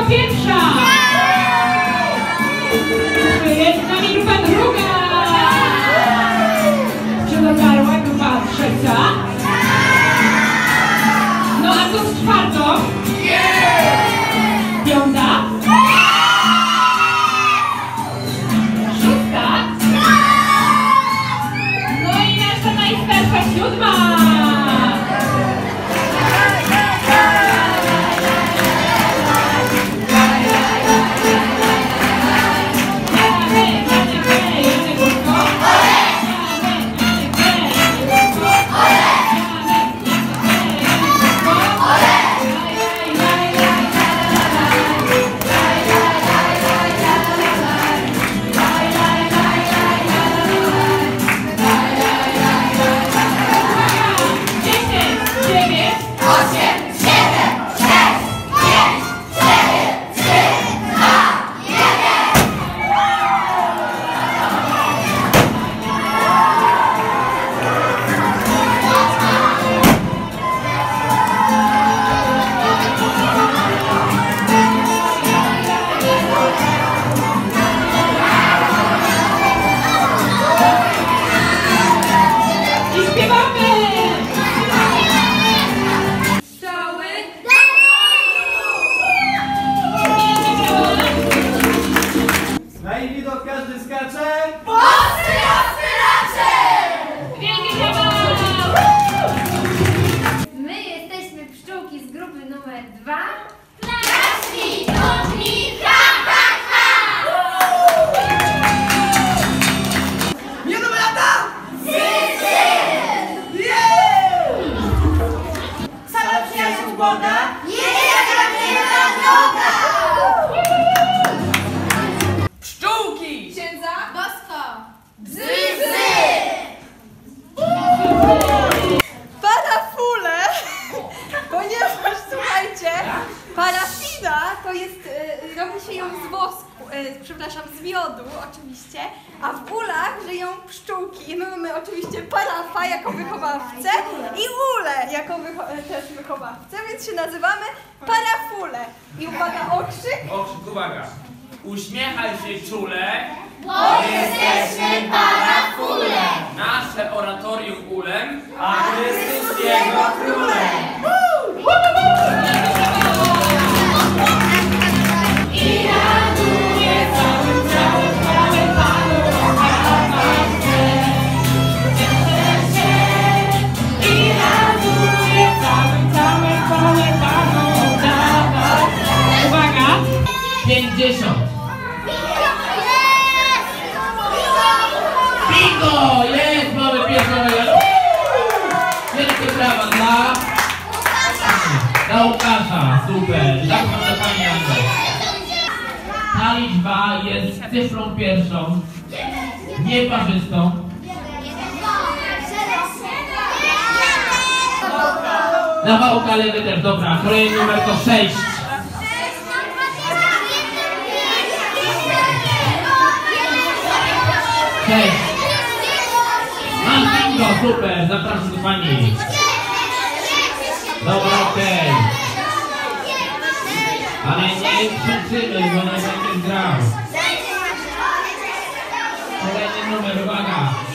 pierwsza! Jest z nami grupa druga! Czy dotarła grupa trzecia? No a co z czwartą? Piąta? Szósta? No i nasza najstarsza siódma! Pszczółki! Księdza? Bosko! Bzy! Parafule, ponieważ słuchajcie, parafina to jest, robi się ją z wosku, z miodu oczywiście, a w ulach żyją pszczółki i my mamy oczywiście parafa jako wychowawcę i ule jako też wychowawcę, więc się nazywamy parafule. I uwaga, okrzyk. Okrzyk, uwaga. Uśmiechaj się czule, bo jesteśmy parafule. Nasze oratorium ulem, a Chrystus jego królem. I raduje całym ciałem chwałę Panu, i raduje całym ciałem chwałę Panu, Uwaga! 50. Bingo! Jest! Mamy pierwszą medal. Wielkie brawa dla Łukasza. Super. Zapraszam do pani Andrzej. Ta liczba jest cyfrą pierwszą, nieparzystą. Na wałka lewy też, dobra. Kolejny numer to 6. 6. Mam bingo, super, zapraszam do pani. Dobra, okej. Ale nie krzyczymy, bo na będzie grał. Kolejny numer, uwaga.